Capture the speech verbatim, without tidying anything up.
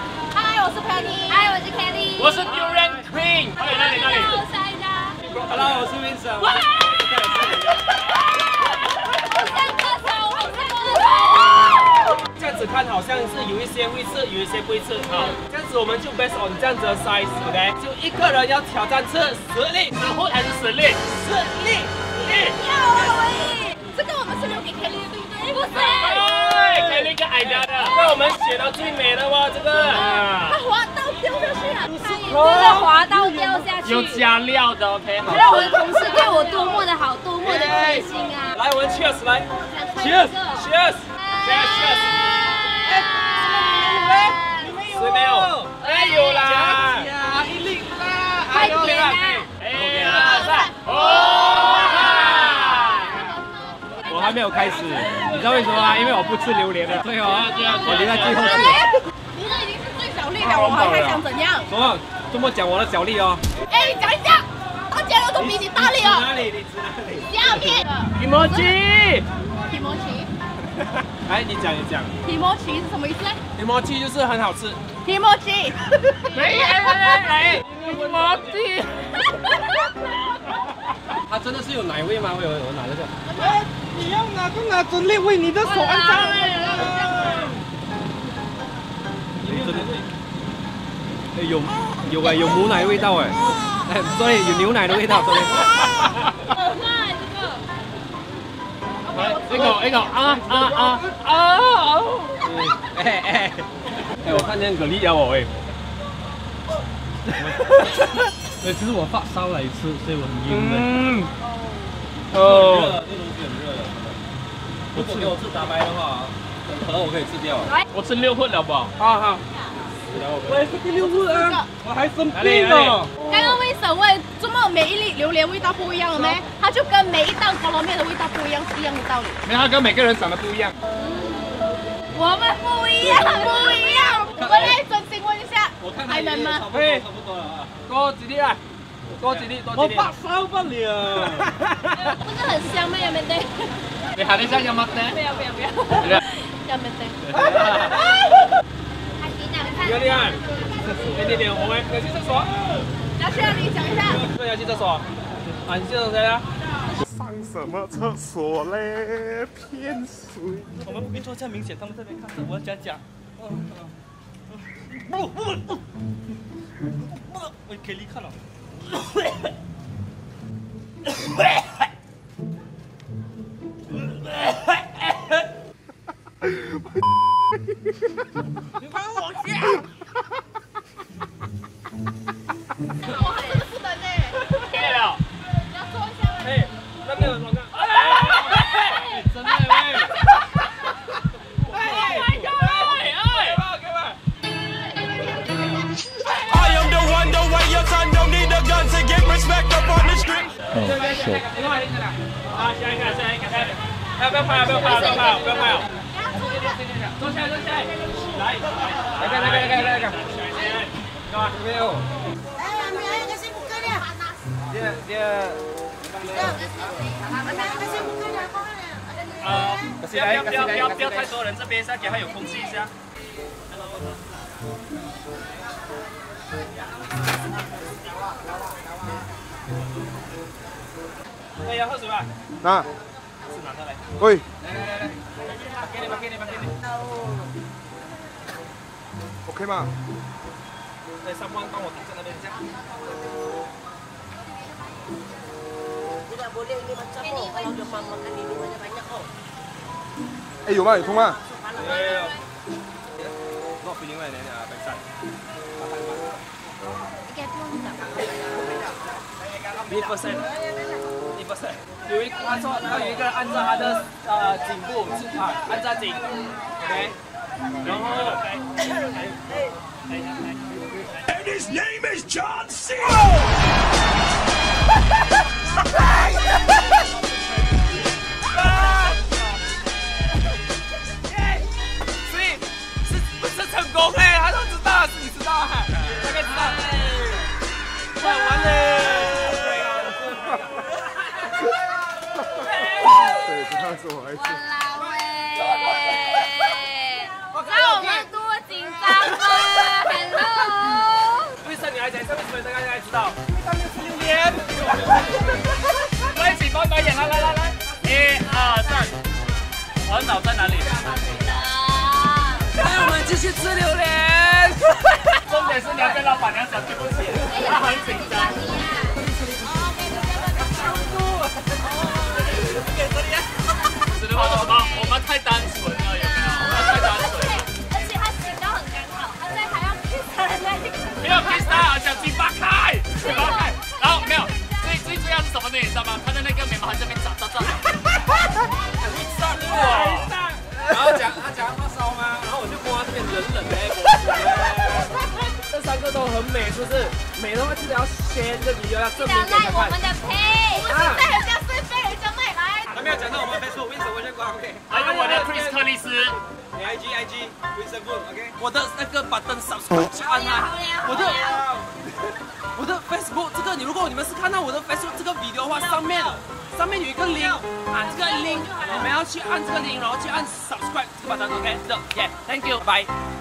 嗨，我是 Penny。嗨，我是 Kelly。 我是 Durian Queen。哪里哪里哪里？ 下一家。 Hello， 我是 Vincent。 哇！我像歌手，我像歌手。 这样子看好像是有一些会吃，有一些不会吃。好，这样子我们就 based on 这样子的 size，OK？ 就一个人要挑战吃十粒， 十户还是十粒？ 十粒，粒。 要啊，喂！这个我们是留给 Kelly 的，对不对？不是。 对 ，Kelly 跟矮家的。 那我们选到最美的哇，这个。 它滑到掉下去啊！真的滑到掉下去。 有加料的 ，OK， 好。 让我的同事对我多么的好，多么的贴心啊！ 来，我们 cheers 来 ，cheers，cheers，cheers，cheers。谁没有？ 哎，有啦！ 加一粒啦！ 快点啊！ 一二三，哦！ 我还没有开始，你知道为什么吗？因为我不吃榴莲的，所以我我留在最后吃。 你这已经是最小粒了，我还还想怎样？ 什么？这么讲我的小粒哦？ 哎，讲一下，大家都比你大力哦。 哪里？你指哪里？ 下面。 提莫奇， 提莫奇， 来，你讲一讲。 提莫奇是什么意思？ 提莫奇就是很好吃。 提莫奇。 没来来来，提莫奇。 它真的是有奶味吗？我有我拿这个。 哎，你要拿就拿真力为你的手按照。 真的，哎有有哎有母奶的味道哎，哎所以有牛奶的味道，所以。 这个这个啊啊啊啊！ 哎哎哎，我看见蛤蜊咬我哎。哎，其实我发烧了一次，所以我很晕的。 嗯。 哦。这东西很热的。如果给我吃大白的话，可能我可以吃掉。 我吃六份了吧？ 好好。我也是第六次啊，我还生病了。刚刚为什么这么每一粒榴莲味道不一样了没？它就跟每一道菠萝面的味道不一样是一样的道理。 没有，它跟每个人长得不一样。 我们不一样，不一样。我来真心问一下，还能吗？ 可以，差不多了啊。 多几粒啊？多几粒，多几粒。 我发烧不了。 不是很香吗？要没得？ 你喊一下要吗？ 不要不要不要。要没得？ 有点，点点点，我们要去厕所。 要去哪里讲一下？ 对，要去厕所。啊，你去厕所谁啊？ 上什么厕所嘞？骗水！ 我们没做这样明显，他们这边看着，我要讲讲。不不不！我可以看了。你帮我下！ 我还真的不能呢。 可以了。 你要坐一下吗？ 哎，那边有什么？ 哎，真的喂！哎哎哎！ 给吧。 I am the one, the way your son don't need a gun to get respect up on the street. 啊，下一个，下一个，下一个。哎，不要拍啊！不要拍啊！不要拍啊！不要拍啊！坐下，坐下。来，来，来，来，来，来，来。干嘛？没有。 哎，没有kasih buka dia. Dia dia. Kasih buka dia, kau mana? 呃，不要不要不要不要太多人，这边一下给他有空气一下。哎，要喝水吧？ 啊， 是拿上来。 喂， 来来来来，给你吧，给你吧，给你。 OK 吗？ 哎，三万帮我挡在那边一下。 Tidak boleh ini macam oh, kalau demam makan ini banyak-banyak oh. 哎，有吗？有通吗？ 有有有。Not feeling well 呢啊，backside。一 percent， 一 percent。有一他说他有一个人按照他的呃颈部啊，按照颈 ，OK。然后。 And his name is John C. 所以是不是成功哎？他都知道，是你知道哈，大概知道。太完了。 对，是他说我还是。 哇啦喂！那我们多紧张啊！ 道。上面是榴莲。我们一起翻白眼，来来来来，一二三。环岛在哪里？ 那我们继续吃榴莲。 重点是你要跟老板娘讲对不起，她很紧张。只能说什么？我们太单纯了，有没有？我们太单纯。 而且他形象很刚好，他在还要 kiss 他的那一个。 没有 kiss 他，讲嘴巴开，嘴巴开。然后没有，最最重要是什么呢？你知道吗？他的那个眉毛还在那边长长长。会上哇！ 然后讲他讲发烧吗？然后我就摸他这边冷冷的。 这三个都很美，是不是？美的话记得要 share 这个 video， 要证明给他看。 我们的配，不是在人家是被人家买来。 还没有讲到我们 Facebook Vincent 微信官 ，OK？ 还有我的 Chris 克里斯， 你 I G I G Vincent Boon，OK？ 我的那个 button subscribe 去按它。我的我的 Facebook 这个，你如果你们是看到我的 Facebook 这个 video 的话，上面上面有一个 link， 按这个 link， 你们要去按这个 link， 然后去按 subscribe 这个 button，OK？ 是的 ，Yeah，Thank you，拜。